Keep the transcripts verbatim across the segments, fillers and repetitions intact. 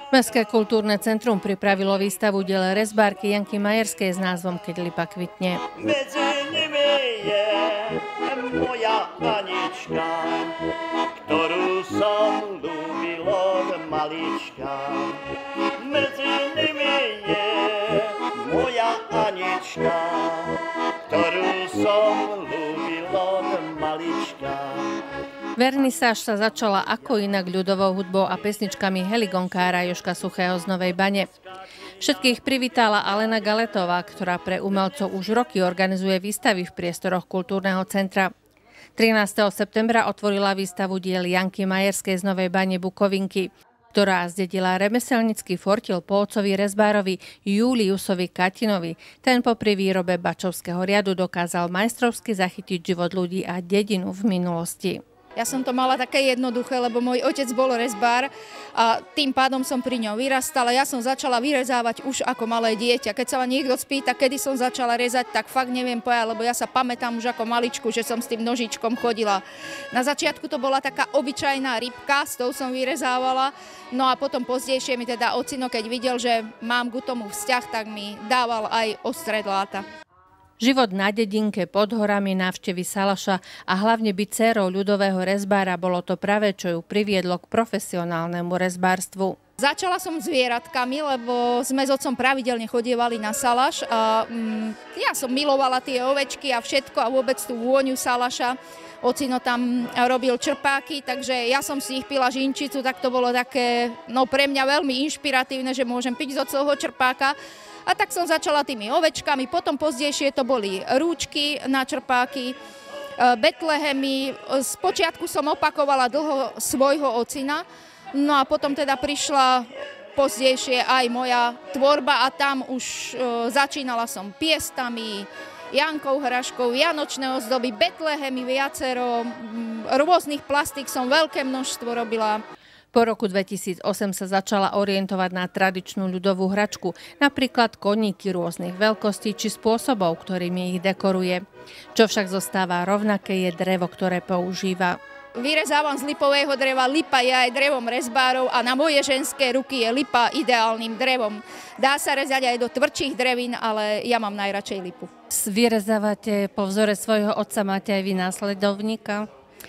Mestské kultúrne centrum pripravilo výstavu diel rezbárky Janky Majerskej s názvom Keď lipa kvitne. Medzi nimi je moja Anička, ktorú som ľúbil od malička. Medzi nimi je moja Anička, ktorú som ľúbil od malička. Vernisáž sa začala ako inak ľudovou hudbou a pesničkami heligonkára Jožka Suchého z Novej Bane. Všetkých privítala Alena Galetová, ktorá pre umelcov už roky organizuje výstavy v priestoroch kultúrneho centra. trinásteho septembra otvorila výstavu diel Janky Majerskej z Novej Bane Bukovinky, ktorá zdedila remeselnický fortil po otcovi rezbárovi Juliusovi Katinovi. Ten popri výrobe bačovského riadu dokázal majstrovsky zachytiť život ľudí a dedinu v minulosti. Ja som to mala také jednoduché, lebo môj otec bol rezbár a tým pádom som pri ňom vyrastala. Ja som začala vyrezávať už ako malé dieťa. Keď sa ma niekto spýta, kedy som začala rezať, tak fakt neviem povedať, lebo ja sa pamätám už ako maličku, že som s tým nožičkom chodila. Na začiatku to bola taká obyčajná rybka, s tou som vyrezávala. No a potom pozdejšie mi teda ocino, keď videl, že mám k tomu vzťah, tak mi dával aj ostré dláta. Život na dedinke pod horami, návštevy salaša a hlavne byť dcérou ľudového rezbára, bolo to práve, čo ju priviedlo k profesionálnemu rezbárstvu. Začala som zvieratkami, lebo sme s otcom pravidelne chodievali na salaš a mm, ja som milovala tie ovečky a všetko a vôbec tú vôňu salaša. Ocino tam robil črpáky, takže ja som si ich pila žinčicu, tak to bolo také, no pre mňa veľmi inšpiratívne, že môžem piť z otcovho črpáka. A tak som začala tými ovečkami, potom pozdejšie to boli rúčky na črpáky, betlehemy. Spočiatku som opakovala dlho svojho ocina, no a potom teda prišla pozdejšie aj moja tvorba a tam už začínala som piestami, Jankou Hraškou, vianočné ozdoby, betlehemy, viacero, rôznych plastík som veľké množstvo robila. Po roku dvetisícosem sa začala orientovať na tradičnú ľudovú hračku, napríklad koníky rôznych veľkostí či spôsobov, ktorými ich dekoruje. Čo však zostáva rovnaké, je drevo, ktoré používa. Vyrezávam z lipového dreva, lipa je aj drevom rezbárov a na moje ženské ruky je lipa ideálnym drevom. Dá sa rezať aj do tvrdších drevín, ale ja mám najradšej lipu. Vyrezávate po vzore svojho otca, máte aj vy následovníka?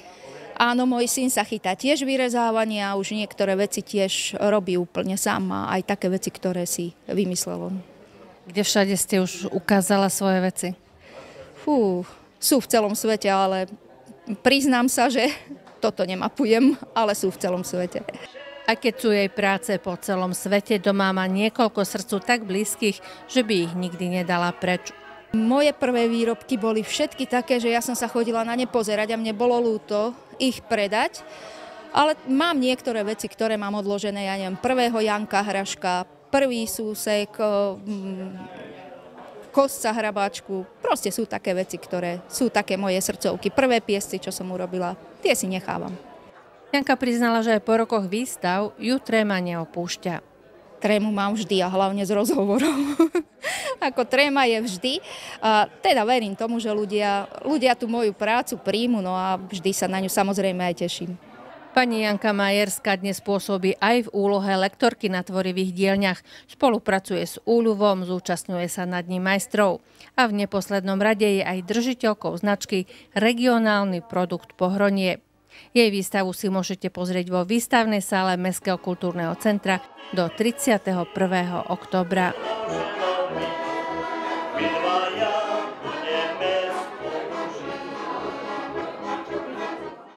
Áno, môj syn sa chytá tiež vyrezávania a už niektoré veci tiež robí úplne sám a aj také veci, ktoré si vymyslel. Kde všade ste už ukázala svoje veci? Fú, sú v celom svete, ale priznám sa, že toto nemapujem, ale sú v celom svete. A keď sú jej práce po celom svete, doma má niekoľko srdcu tak blízkych, že by ich nikdy nedala preč. Moje prvé výrobky boli všetky také, že ja som sa chodila na ne pozerať a mne bolo ľúto ich predať. Ale mám niektoré veci, ktoré mám odložené, ja neviem, prvého Janka Hraška, prvý súsek, kostca hrabáčku. Proste sú také veci, ktoré sú také moje srdcovky. Prvé piesci, čo som urobila, tie si nechávam. Janka priznala, že aj po rokoch výstav ju tréma neopúšťa. Trému mám vždy a hlavne z rozhovorov. Ako tréma je vždy. A teda verím tomu, že ľudia, ľudia tú moju prácu príjmu, no a vždy sa na ňu samozrejme aj teším. Pani Janka Majerská dnes pôsobí aj v úlohe lektorky na tvorivých dielňach. Spolupracuje s úľuvom, zúčastňuje sa nad ním majstrov. A v neposlednom rade je aj držiteľkou značky Regionálny produkt Pohronie. Jej výstavu si môžete pozrieť vo výstavnej sále Mestského kultúrneho centra do tridsiateho prvého októbra.